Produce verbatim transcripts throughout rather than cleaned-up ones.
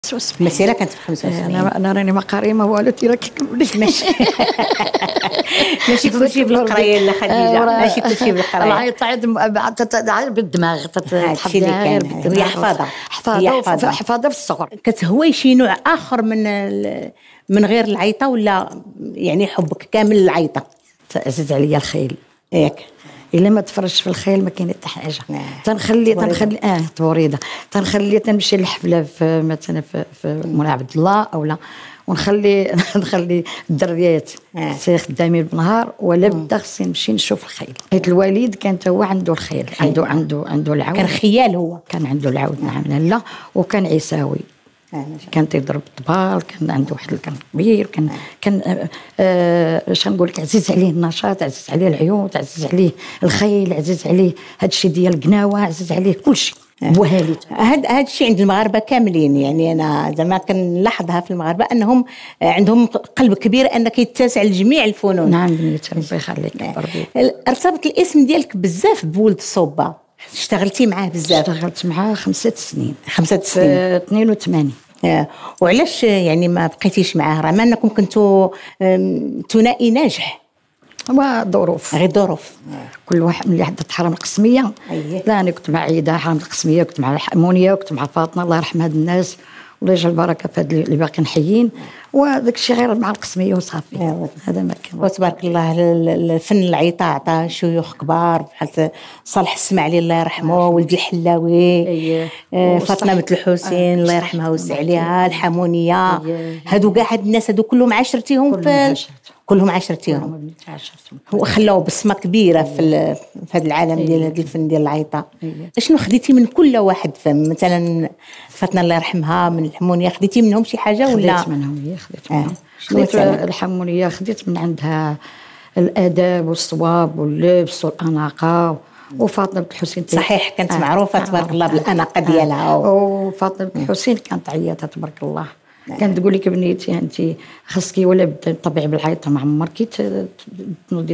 المسيره كانت في خمسة وسبعين. انا انا راني ما قاريه ما والو تي راكي ماشي ماشي كلشي بالقرايه لا خديجه، ماشي كلشي بالقرايه. العيط عيط بالدماغ تتحديها غير هي حفاظه حفاظه حفاظه في الصغر. كتهوي شي نوع اخر من من غير العيطه ولا يعني حبك كامل للعيطه؟ عزيز عليا الخيل ياك الا ما تفرجش في الخيل ما كاين حتى حاجه. تنخلي تنخلي اه توريده تنخلي تنمشي للحفله في مثلا في, في مولاي عبد الله او لا، ونخلي نخلي الدريات سي خدامين بالنهار ولا بدا خصني نمشي نشوف الخيل، حيت الوالد كان هو عنده الخيل، عنده عنده عنده العود، كان خيال هو كان عنده العود. نعم لا، وكان عيساوي كان تيضرب الطبال، كان عنده واحد الكرن كبير، كان آه. كان آه آه باش نقول لك عزيز عليه النشاط، عزيز عليه العيوط، عزيز عليه الخيل، عزيز عليه هذا الشيء ديال القناوه، عزيز عليه كل شيء. بوهاليته هذا هذا الشيء عند المغاربه كاملين، يعني انا زعما كنلاحظها في المغاربه انهم عندهم قلب كبير انك يتسع لجميع الفنون. نعم بنيتي ربي يخليك. ارتبط الاسم ديالك بزاف بولد الصوبه، اشتغلتي معاه بزاف؟ اشتغلت معاه خمسة سنين. خمسة سنين في اثنين وثمانين. آه. وعلاش يعني ما بقيتيش معاه رغم انكم كنتوا ثنائي ناجح؟ هو ظروف، غير ظروف. كل واحد ملي حدت حرم القسميه. أيه. لا انا كنت مع عيده حرم القسميه، كنت مع الحمونيه، وكنت مع فاطمه الله يرحم هاد الناس والله يجعل البركه في هاد اللي باقيين حيين، وداك الشيء غير مع القسميه وصافي. هذا ما كان. وتبارك الله الفن العيطه عطاه شيوخ كبار بحال صالح السماعلي الله يرحمه، ولد الحلاوي. أيه. آه فاطمه بنت الحسين الله يرحمها ويوسع عليها، الحمونيه. أيه. هادو كاع هاد الناس هادو كلهم عاشرتيهم في كلهم عاشرتيهم وخلاو بصمه كبيره في في هذا العالم ديال هذا الفن ديال العيطه. شنو خديتي من كل واحد فهم؟ مثلا فاطمه الله يرحمها من الحمونيه خديتي منهم شي حاجه ولا؟ خديت منهم هي خديت منهم. آه. خديت الحمونيه خديت من عندها الادب والصواب واللبس والاناقه، وفاطمه بنت الحسين صحيح كانت آه. معروفه آه. تبارك الله بالاناقه آه. ديالها. وفاطمه بنت الحسين كانت عياطه تبارك الله. كانت تقول لك بنيتي انت خاصك ولا بدا تطبعي بالعيطه ما عمرك تنوضي،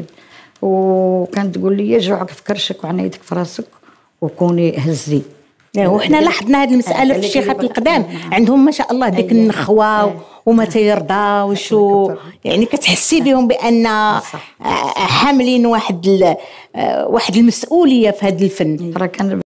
وكانت تقول لي جوعك في كرشك وعنايتك في راسك وكوني هزي. وحنا لاحظنا هذه المساله في الشيخات القدام عندهم ما شاء الله ديك النخوه وما تيرضاوش، يعني كتحسي بهم بان حاملين واحد واحد المسؤوليه في هذا الفن.